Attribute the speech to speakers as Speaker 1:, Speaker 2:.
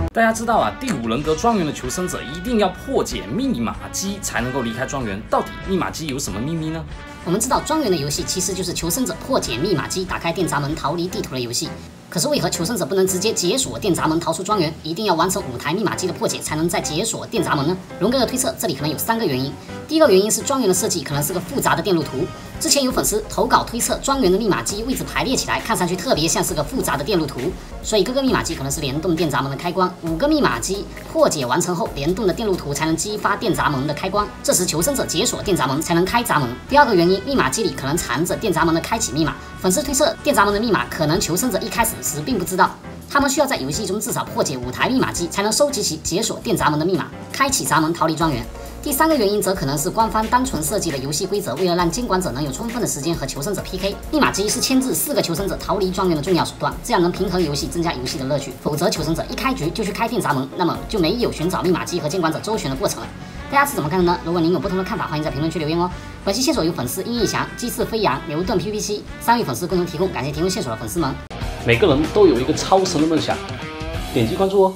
Speaker 1: 大家知道啊，第五人格庄园的求生者一定要破解密码机才能够离开庄园。到底密码机有什么秘密呢？
Speaker 2: 我们知道庄园的游戏其实就是求生者破解密码机、打开电闸门、逃离地图的游戏。可是为何求生者不能直接解锁电闸门逃出庄园，一定要完成5台密码机的破解才能再解锁电闸门呢？荣哥的推测，这里可能有3个原因。第一个原因是庄园的设计可能是个复杂的电路图。之前有粉丝投稿推测，庄园的密码机位置排列起来，看上去特别像是个复杂的电路图，所以各个密码机可能是联动电闸门的开关。5个密码机破解完成后，联动的电路图才能激发电闸门的开关，这时求生者解锁电闸门才能开闸门。第二个原因，密码机里可能藏着电闸门的开启密码。粉丝推测，电闸门的密码可能求生者一开始时并不知道，他们需要在游戏中至少破解5台密码机，才能收集其解锁电闸门的密码，开启闸门逃离庄园。第3个原因则可能是官方单纯设计的游戏规则，为了让监管者能有充分的时间和求生者 PK， 密码机是牵制4个求生者逃离庄园的重要手段，这样能平衡游戏，增加游戏的乐趣。否则求生者一开局就去开电闸门，那么就没有寻找密码机和监管者周旋的过程了。大家是怎么看的呢？如果您有不同的看法，欢迎在评论区留言哦。本期线索由粉丝殷义祥、鸡翅飞扬、牛顿 PPC 3位粉丝共同提供，感谢提供线索的粉丝们。
Speaker 3: 每个人都有一个超神的梦想，点击关注哦。